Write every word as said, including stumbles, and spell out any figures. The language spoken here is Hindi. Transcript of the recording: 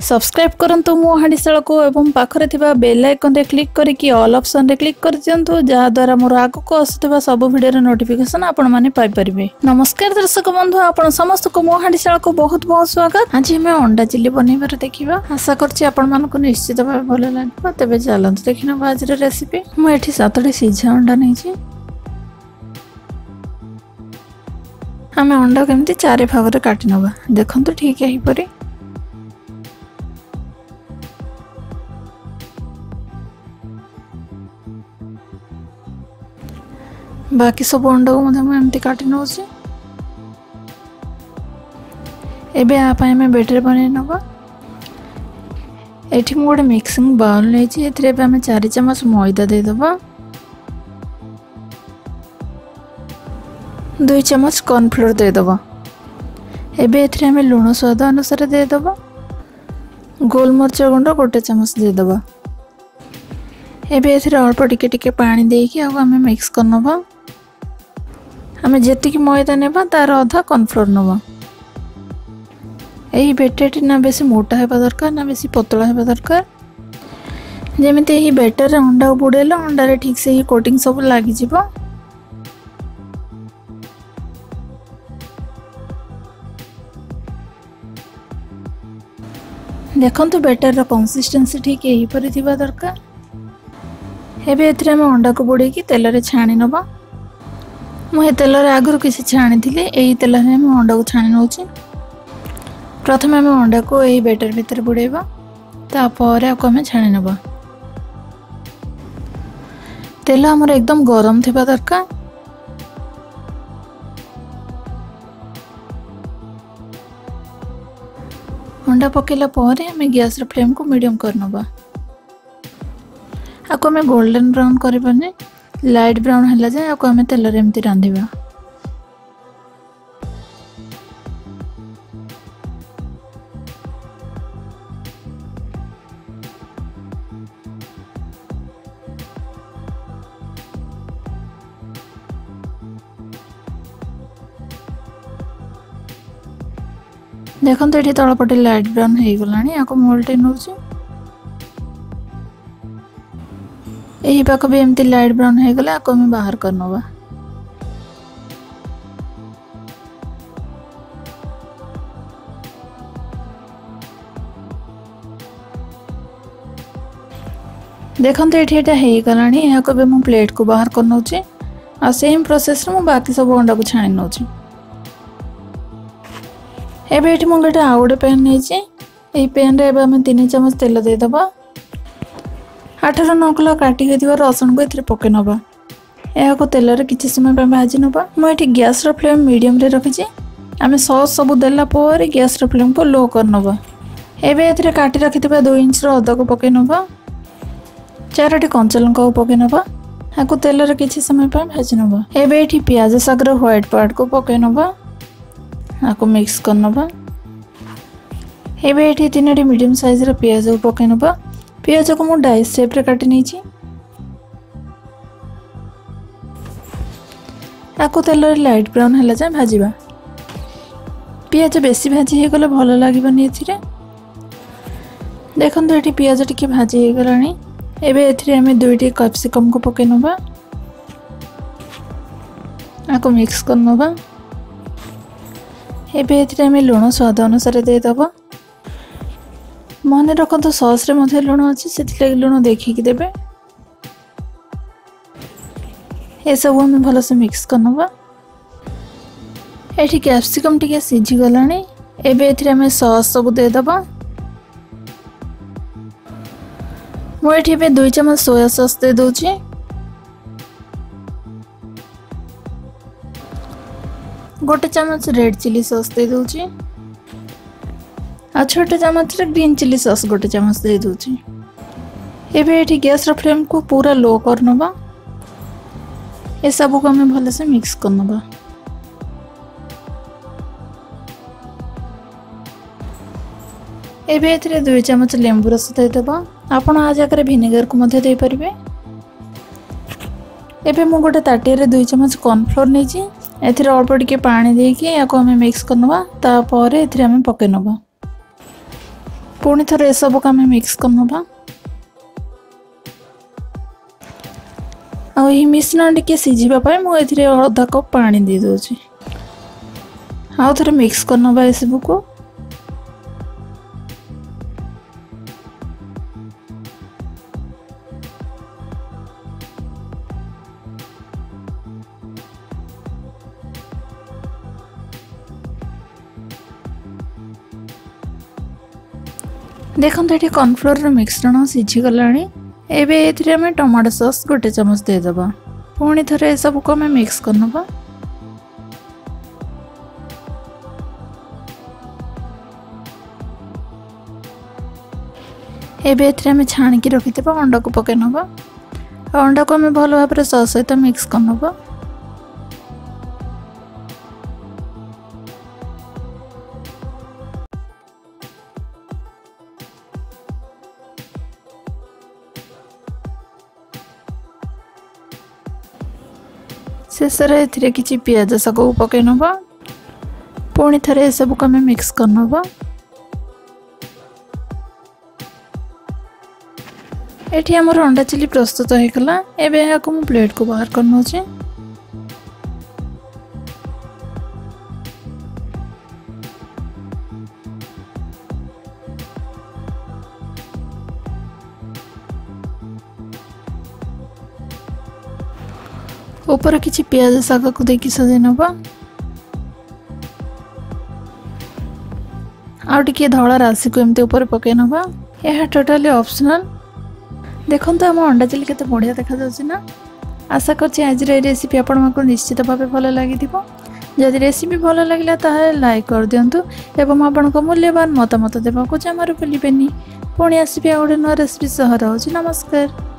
सब्सक्राइब करंतु मो हांडीशाल को एवं पाखरे थिबा बेल आइकन रे क्लिक करिकि ऑल ऑप्शन रे क्लिक कर दियंतु जहा द्वारा मोर आगो को आसुथिबा सब वीडियो रे नोटिफिकेशन आपण माने पाई परिबे। नमस्कार दर्शक बंधु, आपण समस्त को मो हांडीशाल को बहुत बहुत स्वागत। आज हम अंडा चिल्ली बनेबार देखिबा। आशा करछि आपण मानको निश्चित भाबे भलो लागबो। तबे चलंतु देखिना आज रे रेसिपी। मु एठी सातटी सिझा अंडा नै छी। हमें अंडा केमती चारि भाग रे काटि नबा। देखंतु ठीक है परी। बाकी सब अंडा को मधे एमती काटि नउछि। एबे आ पाए में बैटर बनै नबा। एठी मु गोटे मिक्सिंग बाउल नै छी। एथरे एबे हम चार चम्मच मैदा दे दबा। दो चम्मच कॉर्नफ्लोर दे दबा। एबे एथरे हम लूण स्वाद अनुसार दे दबा। गोलमरिच गुंड गोटे चम्मच दे दबा। एबे एथरे अल्प टिके टिके पानी देकी आ हम मिक्स कर नबा। हम जेतिकी मैदा नेबा तार अधा कॉर्नफ्लोर नबा। एही बैटरटी ना बेसी मोटा हेबा दरकार ना बेसी पतला हेबा दरकार। जेमिति एही बैटर रे अंडा बुडेला अंडा रे ठीक से ही कोटिंग सब लागि जिवो। देखंतु बैटर रो कंसिस्टेंसी ठीक एही परि थिबा दरकार। एबे एथरे हम अंडा को बुड़े की तेल रे छाणी नबा। मु ए तेल रे आगुर किसी छाणी थिले। एही तेल रे हम अंडा को छाणी नउची। प्रथमे हम अंडा को एही बैटर भीतर बुड़ेबा। ता परे आ को हम छाणी नबा। तेल हमर एकदम गरम थिबा दरकार। अंडा पकेला परे हम गैस रे फ्लेम को मीडियम कर नबा। आको हमें गोल्डन ब्राउन करबने। लाइट ब्राउन हला जाय आको हमें तेल रे एमती रांधिबा। देखंतु एठी तळपटे लाइट ब्राउन हे गलानी। आको मोल्टे नउची। एही पाक भी एमती लाइट ब्राउन है गला को हम बाहर कर नबा। देखंतु एठी एटा हे गलानी। या को बे मु प्लेट को बाहर कर नउची। आ सेम प्रोसेस रे मु बाकी सब अंडा को छाणी नउची। एबे एठी मु गोटे आउडे पैन नै छी। एही पैन रे एबे हम तीन चम्मच तेल दे दबा। आठ रु नौ किलो काटी के रसुण को एथरे पके नबा। या को तेल रे किछि समय पे भाजी नबा। मु एठी गैस रो फ्लेम मीडियम रे रखि छी। आमे सॉस सब देला पर गैस रो फ्लेम को लो कर नबा। एबे एथरे काटी रखितबा दो इंच रो अदा को पके नबा। चारटी कंचा लंका को पके नबा। या को तेल रे किछि समय पे भाजी नबा। एबे एठी प्याज साग रो व्हाइट पार्ट को पके नबा। या को मिक्स कर नबा। एबे एठी तीनटी मीडियम साइज रो प्याज को पके नबा। प्याज को मु डाइस शेप रे काटी नै छी। आको तेल रे लाइट ब्राउन हला जाय भाजीबा। प्याज बेसी भाजी हे गले भलो लागिबनी एथिरे। देखंतु एठी प्याज टिके भाजी हे गलानी। एबे एथिरे हमें दुईटी कैप्सिकम को पके नबा। आको मिक्स कर नबा। एबे एथिरे हमें लूण स्वाद अनुसार दे दबा। मन रखत सॉस रे मधे लूण अछि सेति लूण देखि कि देबे। ए सब हम भलो से मिक्स करनबा। एठी कैप्सिकम टिके सिझी गलानी। एबे एथिरे हम सॉस सब दे दबा। मु एठी बे दो चम्मच सोया सॉस दे दोची। गोटे चम्मच रेड चिली सॉस दे दोची। आ छोटे चम्मच रे ग्रीन चिली सॉस गोटे चम्मच दे दोची। एबे एठी गैस रो फ्लेम को पूरा लो कर नबा। ए सब को हम भले से मिक्स कर नबा। एबे एथिरे दो चम्मच लेंबू रस दे दबा। आपण आ जगह विनेगर को मधे दे परिबे। एबे मु गोटे ताटिया रे दो चम्मच कॉर्नफ्लोर नै छी। एथिरे अल्प टिके पानी देकी याको हम मिक्स कर नबा। ता परे एथिरे हम पके नबा। पुणी थरे ए सब को आम मिक्स करनबा। आ मिश्रण टिके सिझापी मुझे अधा कप पानी दे दूची। आउ थे मिक्स करनबा ए सब को। देखो ये कॉर्नफ्लोर मिश्रण सिझी गला। एवं टमाटो सॉस गोटे चमच देदेबा। पुणी थे सब को आम मिक्स करनबा। एवं छाणिकी रखि अंडा को पकई नबा। अंडा को आम भल भाव सॉस सहित मिक्स करनबा। शेष में किसी पियाज शाग को पकई नबा। पुणी थे सब को आम मिक्स करनबा। एठी हमर अंडा चिली प्रस्तुत होइकला। एबे या को प्लेट को बाहर करनो छै। ऊपर किछि प्याज शाग को देखि सजे नबा। आ टिके धला राशि को एमते ऊपर पके नबा। यह टोटली ऑप्शनल। देखो तो आम अंडा चिली केते बढ़िया देखा जाउछि ना। आशा करछि आज रेसिपी आपण को निश्चित भाव भल लगी। जदि रेसिपी भल लगिला ताहे लाइक कर दियंतु एवं आपण को मूल्यवान मतामत देबा को जमार भूलिबेनी। पुणी आसीबे आ गोटे नया रेसिपी सह रहउछि। नमस्कार।